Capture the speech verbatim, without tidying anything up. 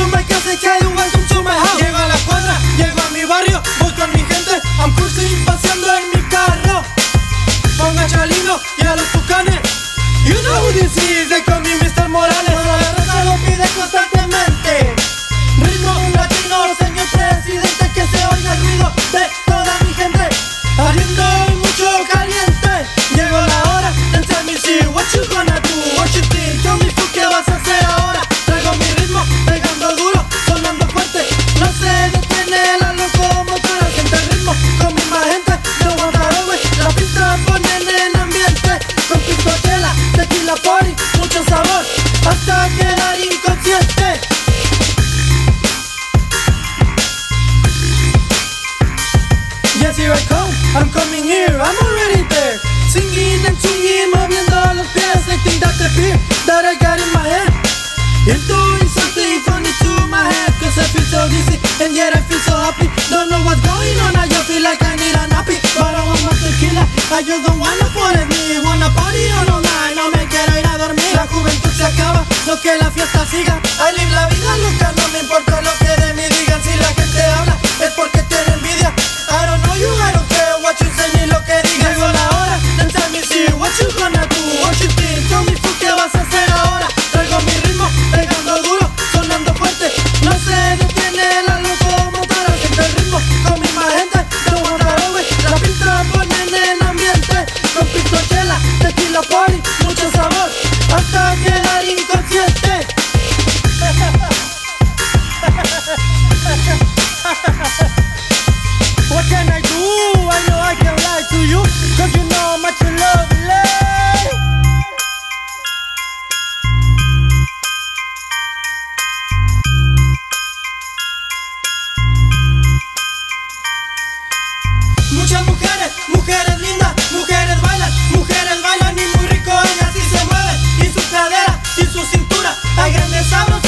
to my casa, hey, welcome to my house. Llego a la cuadra, llego a mi barrio, voy con mi gente, I'm cruising, paseando en mi carro. Ponga Chalino y a los tucanes, you know who this is, they call me mister Morales. Toda la raza lo pide constantemente, ritmo latino, señor presidente, que se oiga el ruido de toda mi gente, ardiendo y mucho caliente. Llegó la hora, then tell me see what you gonna do, what you think, tell me tú qué vas a hacer ahora. Traigo mi ritmo, pegando duro, sonando fuerte, no se detiene la locomotora. Siente el ritmo con misma gente, no aguanta güey, la pista ponen en ambiente, con pistochela, tequila party, mucho sabor, hasta quedar inconsciente. Yes, here I come, I'm coming here, I'm already there, singing and swinging, moviendo los pies. I think that's the beer that I got in my head, it's doing something funny to my head, cause I feel so dizzy, and yet I feel so happy. Don't know what's going on, I just feel like I need a nappy, but I want más tequila, I just don't wanna put it me, wanna party all night, no me quiero ir a dormir. La juventud se acaba, no que la fiesta siga, I live la vida loca, no me importa lo que de mí digan. Si la gente habla, es porque tiene envidia, I don't know you, I don't care what you say ni lo que digas. Llegó la hora, then tell me see what you gonna do, what you think, tell me tú qué vas a hacer ahora. Traigo mi ritmo, pegando duro, sonando fuerte, no se detiene la locomotora. Siente el ritmo con misma gente, no aguanta güey, la pista ponen en ambiente, con pistochela, tequila party, mucho sabor, hasta quedar inconsciente. What can I do? I know I can lie to you, cause you know how much you love me. Muchas mujeres, mujeres lindas, mujeres bailan, mujeres bailan y muy rico ellas sí se mueven, y su cadera y su cintura, hay grandes sabros.